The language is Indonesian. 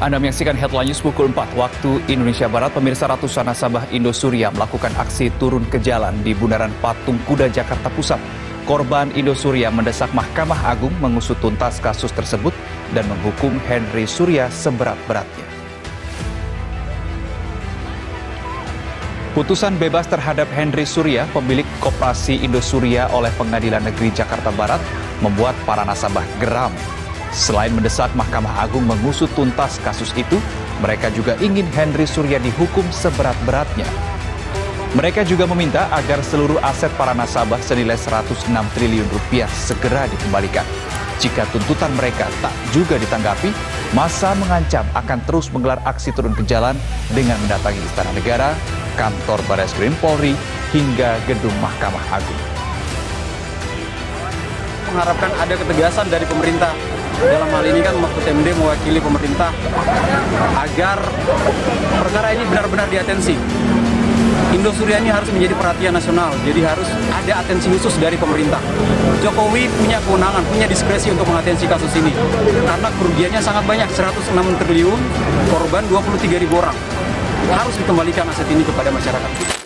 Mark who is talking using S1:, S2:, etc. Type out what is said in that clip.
S1: Anda menyaksikan Headline News pukul 4 waktu Indonesia Barat. Pemirsa, ratusan nasabah Indosuria melakukan aksi turun ke jalan di Bundaran Patung Kuda, Jakarta Pusat. Korban Indosuria mendesak Mahkamah Agung mengusut tuntas kasus tersebut dan menghukum Henry Surya seberat-beratnya. Putusan bebas terhadap Henry Surya, pemilik koperasi Indosuria oleh Pengadilan Negeri Jakarta Barat, membuat para nasabah geram. Selain mendesak Mahkamah Agung mengusut tuntas kasus itu, mereka juga ingin Henry Surya dihukum seberat-beratnya. Mereka juga meminta agar seluruh aset para nasabah senilai 106 triliun rupiah segera dikembalikan. Jika tuntutan mereka tak juga ditanggapi, massa mengancam akan terus menggelar aksi turun ke jalan dengan mendatangi Istana Negara, kantor Barreskrim Polri, hingga gedung Mahkamah Agung.
S2: Mengharapkan ada ketegasan dari pemerintah. Dalam hal ini kan Mahfud MD mewakili pemerintah agar perkara ini benar-benar diatensi. Indosuria ini harus menjadi perhatian nasional, jadi harus ada atensi khusus dari pemerintah. Jokowi punya kewenangan, punya diskresi untuk mengatensi kasus ini. Karena kerugiannya sangat banyak, 106 triliun, korban 23.000 orang. Harus dikembalikan aset ini kepada masyarakat.